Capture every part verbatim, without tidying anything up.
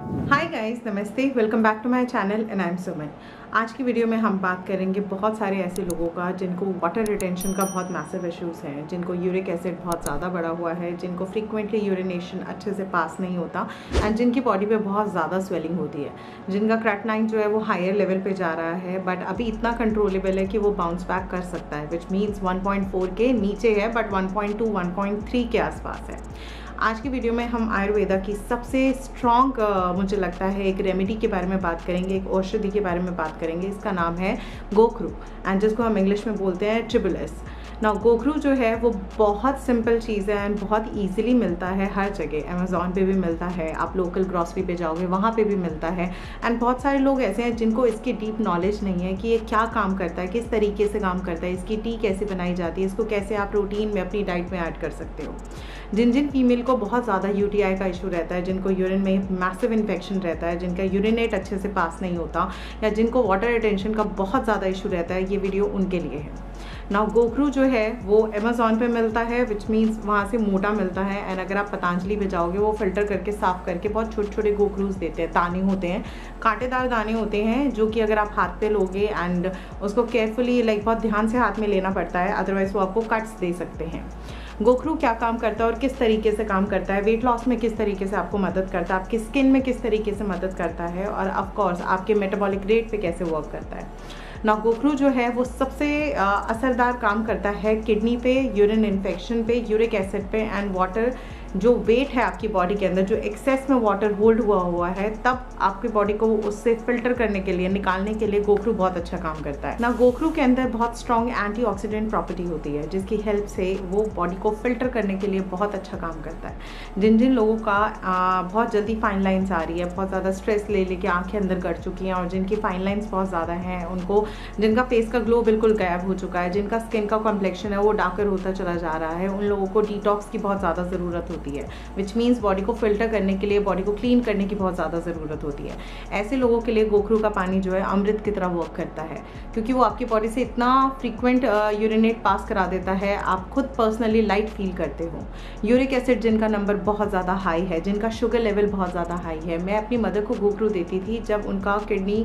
हाय guys, नमस्ते, welcome back to my channel and I am Suman. आज की वीडियो में हम बात करेंगे बहुत सारे ऐसे लोगों का जिनको वाटर रिटेंशन का बहुत मैसिव इश्यूज़ हैं, जिनको यूरिक एसिड बहुत ज़्यादा बढ़ा हुआ है, जिनको फ्रीक्वेंटली यूरिनेशन अच्छे से पास नहीं होता एंड जिनकी बॉडी पे बहुत ज़्यादा स्वेलिंग होती है, जिनका क्रेटिनाइन जो है वो हायर लेवल पे जा रहा है बट अभी इतना कंट्रोलेबल है कि वो बाउंस बैक कर सकता है, which means one point four के नीचे है but one point two one point three के आसपास है। आज की वीडियो में हम आयुर्वेदा की सबसे स्ट्रॉन्ग मुझे लगता है एक रेमेडी के बारे में बात करेंगे, एक औषधि के बारे में बात करेंगे। इसका नाम है गोखरू एंड जिसको हम इंग्लिश में बोलते हैं ट्रिबुलस। ना गोखरू जो है वो बहुत सिंपल चीज़ है एंड बहुत इजीली मिलता है हर जगह। अमेज़ॉन पे भी मिलता है, आप लोकल ग्रॉसरी पे जाओगे वहाँ पे भी मिलता है एंड बहुत सारे लोग ऐसे हैं जिनको इसकी डीप नॉलेज नहीं है कि ये क्या काम करता है, किस तरीके से काम करता है, इसकी टी कैसे बनाई जाती है, इसको कैसे आप रूटीन में अपनी डाइट में ऐड कर सकते हो। जिन जिन फीमेल को बहुत ज़्यादा यूटीआई का इशू रहता है, जिनको यूरिन में मैसिव इन्फेक्शन रहता है, जिनका यूरिनेट अच्छे से पास नहीं होता या जिनको वाटर रिटेंशन का बहुत ज़्यादा इशू रहता है, ये वीडियो उनके लिए है। नाउ गोखरू जो है वो अमेज़ॉन पे मिलता है, विच मीन्स वहाँ से मोटा मिलता है एंड अगर आप पतंजलि पे जाओगे वो फिल्टर करके साफ़ करके बहुत छोटे छोटे गोखरूज देते हैं। दाने होते हैं, कांटेदार दाने होते हैं, जो कि अगर आप हाथ पे लोगे एंड उसको केयरफुली लाइक बहुत ध्यान से हाथ में लेना पड़ता है, अदरवाइज़ वो आपको कट्स दे सकते हैं। गोखरू क्या काम करता है और किस तरीके से काम करता है, वेट लॉस में किस तरीके से आपको मदद करता है, आपकी स्किन में किस तरीके से मदद करता है और ऑफ कोर्स आपके मेटाबॉलिक रेट पे कैसे वर्क करता है। ना गोखरू जो है वो सबसे असरदार काम करता है किडनी पे, यूरिन इन्फेक्शन पे, यूरिक एसिड पे एंड वाटर जो वेट है आपकी बॉडी के अंदर, जो एक्सेस में वाटर होल्ड हुआ हुआ है, तब आपकी बॉडी को उससे फिल्टर करने के लिए, निकालने के लिए गोखरू बहुत अच्छा काम करता है। ना गोखरू के अंदर बहुत स्ट्रॉन्ग एंटीऑक्सीडेंट प्रॉपर्टी होती है जिसकी हेल्प से वो बॉडी को फिल्टर करने के लिए बहुत अच्छा काम करता है। जिन जिन लोगों का आ, बहुत जल्दी फाइन लाइन्स आ रही है, बहुत ज़्यादा स्ट्रेस ले लेके आंखें अंदर गड़ चुकी हैं और जिनकी फाइन लाइन्स बहुत ज़्यादा हैं, उनको जिनका फेस का ग्लो बिल्कुल गायब हो चुका है, जिनका स्किन का कॉम्प्लेक्शन है वो डार्कर होता चला जा रहा है, उन लोगों को डिटॉक्स की बहुत ज़्यादा ज़रूरत होती है, विच मीन्स बॉडी को फिल्टर करने के लिए, बॉडी को क्लीन करने की बहुत ज़्यादा ज़रूरत होती है। ऐसे लोगों के लिए गोखरू का पानी जो है अमृत की तरह वर्क करता है, क्योंकि वो आपकी बॉडी से इतना फ्रीक्वेंट यूरिनेट पास करा देता है, आप खुद पर्सनली लाइट फील करते हो। यूरिक एसिड जिनका नंबर बहुत ज़्यादा हाई है, जिनका शुगर लेवल बहुत ज़्यादा हाई है, मैं अपनी मदर को गोखरू देती थी जब उनका किडनी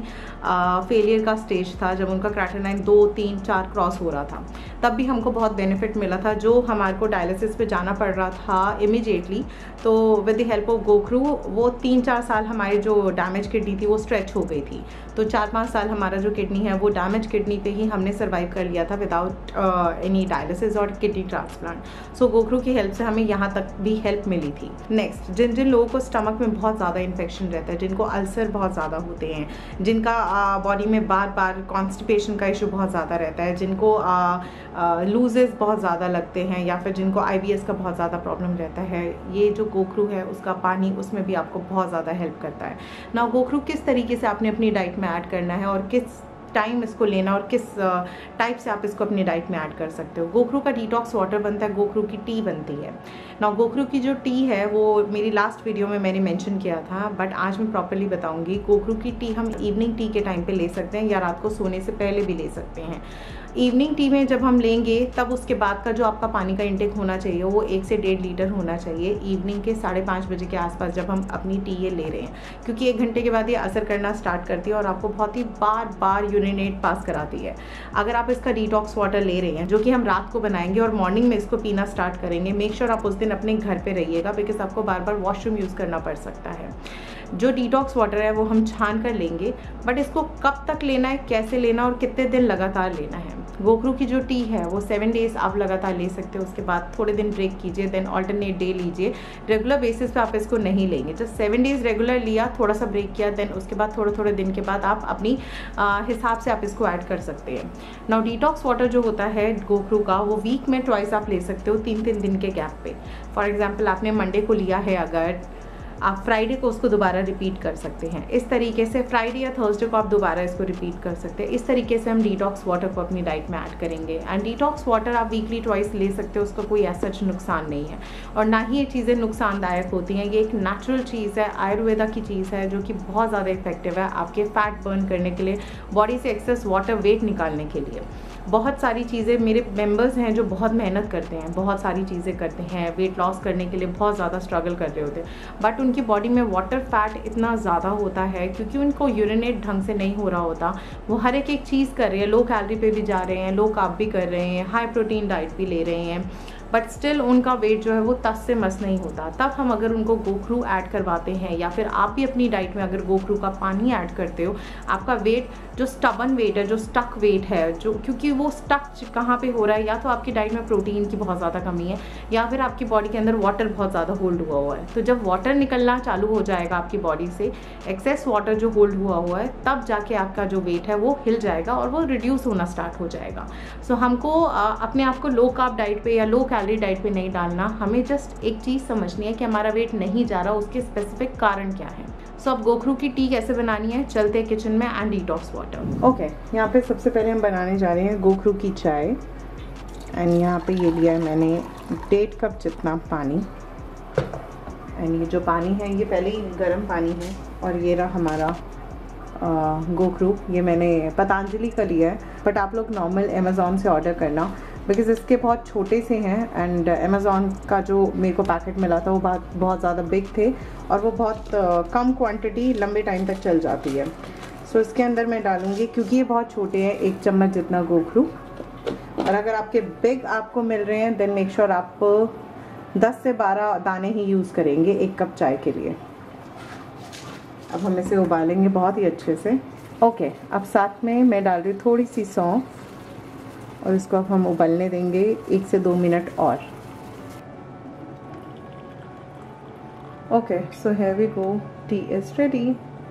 फेलियर का स्टेज था, जब उनका क्रेटिनाइन दो तीन चार क्रॉस हो रहा था, तब भी हमको बहुत बेनिफिट मिला था। जो हमारे को डायलिसिस पे जाना पड़ रहा था इमीडिएटली, तो विद द हेल्प ऑफ गोखरू वो तीन चार साल हमारी जो डैमेज किडनी थी वो स्ट्रेच हो गई थी। तो चार पाँच साल हमारा जो किडनी है वो डैमेज किडनी पे ही हमने सर्वाइव कर लिया था विदाउट एनी डायलिसिस और किडनी ट्रांसप्लांट। सो गोखरू की हेल्प से हमें यहाँ तक भी हेल्प मिली थी। नेक्स्ट, जिन जिन लोगों को स्टमक में बहुत ज़्यादा इन्फेक्शन रहता है, जिनको अल्सर बहुत ज़्यादा होते हैं, जिनका बॉडी में बार बार कॉन्स्टिपेशन का इशू बहुत ज़्यादा रहता है, जिनको लूजेस बहुत ज़्यादा लगते हैं या फिर जिनको आई बी एस का बहुत ज़्यादा प्रॉब्लम रहता है, ये जो गोखरू है उसका पानी उसमें भी आपको बहुत ज़्यादा हेल्प करता है। ना गोखरू किस तरीके से आपने अपनी डाइट में ऐड करना है और किस टाइम इसको लेना और किस टाइप से आप इसको अपनी डाइट में ऐड कर सकते हो। गोखरू का डिटॉक्स वाटर बनता है, गोखरू की टी बनती है। ना गोखरू की जो टी है वो मेरी लास्ट वीडियो में मैंने मेंशन किया था, बट आज मैं प्रॉपर्ली बताऊंगी। गोखरू की टी हम इवनिंग टी के टाइम पे ले सकते हैं या रात को सोने से पहले भी ले सकते हैं। इवनिंग टी में जब हम लेंगे तब उसके बाद का जो आपका पानी का इंटेक होना चाहिए वो एक से डेढ़ लीटर होना चाहिए इवनिंग के साढ़े पाँच बजे के आसपास जब हम अपनी टी ये ले रहे हैं, क्योंकि एक घंटे के बाद ये असर करना स्टार्ट करती है और आपको बहुत ही बार बार यूरिनेट पास कराती है। अगर आप इसका डिटॉक्स वाटर ले रहे हैं जो कि हम रात को बनाएंगे और मॉर्निंग में इसको पीना स्टार्ट करेंगे, मेक श्योर आप उस दिन अपने घर पर रहिएगा, बिकॉज आपको बार बार वॉशरूम यूज़ करना पड़ सकता है। जो डिटॉक्स वाटर है वो हम छान कर लेंगे, बट इसको कब तक लेना है, कैसे लेना और कितने दिन लगातार लेना है। गोखरू की जो टी है वो सेवन डेज आप लगातार ले सकते हो, उसके बाद थोड़े दिन ब्रेक कीजिए, देन ऑल्टरनेट डे लीजिए। रेगुलर बेसिस पे आप इसको नहीं लेंगे, जस्ट सेवन डेज रेगुलर लिया, थोड़ा सा ब्रेक किया, देन उसके बाद थोड़े थोड़े दिन के बाद आप अपनी हिसाब से आप इसको ऐड कर सकते हैं। नाउ डिटॉक्स वाटर जो होता है गोखरू का वो वीक में ट्वाइस आप ले सकते हो, तीन तीन दिन के गैप पे। फॉर एग्जाम्पल आपने मंडे को लिया है, अगर आप फ्राइडे को उसको दोबारा रिपीट कर सकते हैं। इस तरीके से फ्राइडे या थर्सडे को आप दोबारा इसको रिपीट कर सकते हैं। इस तरीके से हम डिटॉक्स वाटर को अपनी डाइट में ऐड करेंगे एंड डिटॉक्स वाटर आप वीकली ट्वाइस ले सकते हो, उसका कोई ऐसा नुकसान नहीं है और ना ही ये चीज़ें नुकसानदायक होती हैं। ये एक नेचुरल चीज़ है, आयुर्वेदा की चीज़ है जो कि बहुत ज़्यादा इफेक्टिव है आपके फैट बर्न करने के लिए, बॉडी से एक्सेस वाटर वेट निकालने के लिए। बहुत सारी चीज़ें, मेरे मेंबर्स हैं जो बहुत मेहनत करते हैं, बहुत सारी चीज़ें करते हैं, वेट लॉस करने के लिए बहुत ज़्यादा स्ट्रगल कर रहे होते हैं, बट उनकी बॉडी में वाटर फैट इतना ज़्यादा होता है क्योंकि उनको यूरिनेट ढंग से नहीं हो रहा होता। वो हर एक एक चीज़ कर रहे हैं, लो कैलोरी पे भी जा रहे हैं, लो कार्ब भी कर रहे हैं, हाई प्रोटीन डाइट भी ले रहे हैं, बट स्टिल उनका वेट जो है वो तस से मस नहीं होता। तब हम अगर उनको गोखरू ऐड करवाते हैं या फिर आप भी अपनी डाइट में अगर गोखरू का पानी ऐड करते हो, आपका वेट जो स्टबन वेट है, जो स्टक वेट है, जो क्योंकि वो स्टक कहाँ पे हो रहा है, या तो आपकी डाइट में प्रोटीन की बहुत ज़्यादा कमी है या फिर आपकी बॉडी के अंदर वाटर बहुत ज़्यादा होल्ड हुआ हुआ है। तो जब वाटर निकलना चालू हो जाएगा आपकी बॉडी से, एक्सेस वाटर जो होल्ड हुआ हुआ है, तब जाके आपका जो वेट है वो हिल जाएगा और वो रिड्यूस होना स्टार्ट हो जाएगा। सो so, हमको आ, अपने आप को लो कार्ब डाइट पे या लो कैलोरी डाइट पे नहीं डालना, हमें जस्ट एक चीज़ समझनी है कि हमारा वेट नहीं जा रहा, उसके स्पेसिफिक कारण क्या है। सो so, अब गोखरू की टी कैसे बनानी है, चलते हैं किचन में एंड डिटॉक्स वाटर। ओके, यहाँ पे सबसे पहले हम बनाने जा रहे हैं गोखरू की चाय। एंड यहाँ पे ये लिया है मैंने डेढ़ कप जितना पानी। एंड ये जो पानी है ये पहले ही गर्म पानी है। और ये रहा हमारा गोखरू, ये मैंने पतंजलि का लिया है, बट आप लोग नॉर्मल अमेज़ॉन से ऑर्डर करना, बिकॉज इसके बहुत छोटे से हैं। एंड अमेज़ॉन का जो मेरे को पैकेट मिला था वो बहुत बहुत ज़्यादा बिग थे और वो बहुत uh, कम क्वांटिटी लंबे टाइम तक चल जाती है। सो so, इसके अंदर मैं डालूँगी, क्योंकि ये बहुत छोटे हैं, एक चम्मच जितना गोखरू। और अगर आपके बिग आपको मिल रहे हैं देन मेक श्योर आप दस से बारह दाने ही यूज़ करेंगे एक कप चाय के लिए। अब हम इसे उबालेंगे बहुत ही अच्छे से। ओके okay, अब साथ में मैं डाल रही हूँ थोड़ी सी सौंफ और इसको अब हम उबलने देंगे एक से दो मिनट और। Okay, so here we go, tea is ready.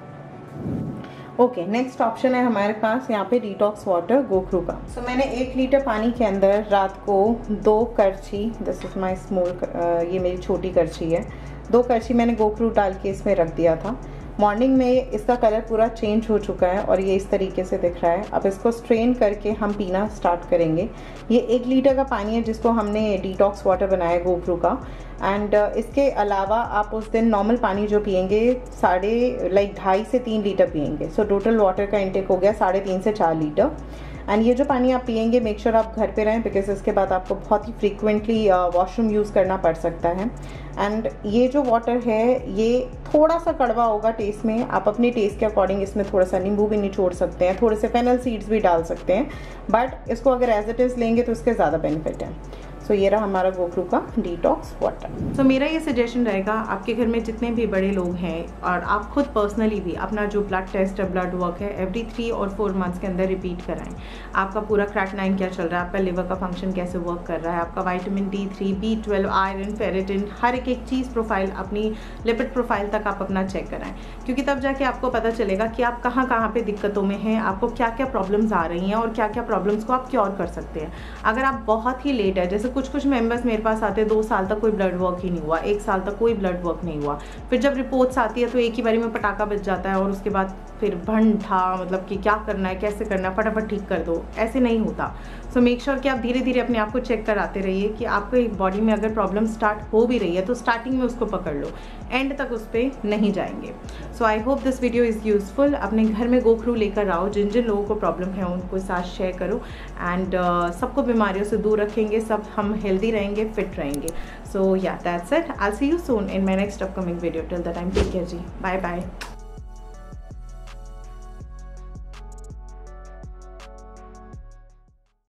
Okay, next option है हमारे पास यहाँ पे डिटॉक्स वाटर गोखरू का। सो so, मैंने एक लीटर पानी के अंदर रात को दो करछी, दिस इज माई स्मॉल, ये मेरी छोटी करछी है, दो करछी मैंने गोखरू डाल के इसमें रख दिया था। मॉर्निंग में इसका कलर पूरा चेंज हो चुका है और ये इस तरीके से दिख रहा है। अब इसको स्ट्रेन करके हम पीना स्टार्ट करेंगे। ये एक लीटर का पानी है जिसको हमने डिटॉक्स वाटर बनाया गोखरू का। एंड uh, इसके अलावा आप उस दिन नॉर्मल पानी जो पियेंगे साढ़े लाइक ढाई से तीन लीटर पियेंगे। सो टोटल वाटर का इंटेक हो गया साढ़े तीन से चार लीटर। एंड ये जो पानी आप पियेंगे मेक श्योर आप घर पे रहें, बिकॉज इसके बाद आपको बहुत ही फ्रीक्वेंटली वॉशरूम यूज़ करना पड़ सकता है। एंड ये जो वाटर है ये थोड़ा सा कड़वा होगा टेस्ट में, आप अपने टेस्ट के अकॉर्डिंग इसमें थोड़ा सा नींबू भी निचोड़ सकते हैं, थोड़े से फेनल सीड्स भी डाल सकते हैं, बट इसको अगर एज इट इज़ लेंगे तो इसके ज़्यादा बेनिफिट है। सो so, ये रहा हमारा गोखरू का डिटॉक्स वाटर। सो so, मेरा ये सजेशन रहेगा, आपके घर में जितने भी बड़े लोग हैं और आप खुद पर्सनली भी अपना जो ब्लड टेस्ट है, ब्लड वर्क है, एवरी थ्री और फोर मंथ्स के अंदर रिपीट कराएं। आपका पूरा क्रेटिनाइन क्या चल रहा है, आपका लिवर का फंक्शन कैसे वर्क कर रहा है, आपका vitamin D three, B twelve, iron, ferritin, हर एक एक चीज़ प्रोफाइल, अपनी लिपिड प्रोफाइल तक आप अपना चेक कराएं, क्योंकि तब जाके आपको पता चलेगा कि आप कहाँ कहाँ पे दिक्कतों में हैं, आपको क्या क्या प्रॉब्लम्स आ रही हैं और क्या क्या प्रॉब्लम्स को आप क्योर कर सकते हैं। अगर आप बहुत ही लेट है, जैसे कुछ कुछ मेंबर्स मेरे पास आते हैं दो साल तक कोई ब्लड वर्क ही नहीं हुआ, एक साल तक कोई ब्लड वर्क नहीं हुआ, फिर जब रिपोर्ट्स आती है तो एक ही बारी में पटाखा बज जाता है और उसके बाद फिर भंठा, मतलब कि क्या करना है, कैसे करना है, फटाफट ठीक कर दो, ऐसे नहीं होता। सो मेक श्योर कि आप धीरे धीरे अपने आप को चेक कराते रहिए कि आपको एक बॉडी में अगर प्रॉब्लम स्टार्ट हो भी रही है तो स्टार्टिंग में उसको पकड़ लो, एंड तक उस पर नहीं जाएंगे। So I hope this video is useful. अपने घर में गोखरू लेकर आओ, जिन जिन लोगों को प्रॉब्लम है उनको साथ शेयर करो, एंड uh, सबको बीमारियों से दूर रखेंगे, सब हम हेल्दी रहेंगे, फिट रहेंगे। So yeah that's it, I see you soon in my next upcoming video. Till the time take care जी, बाय बाय।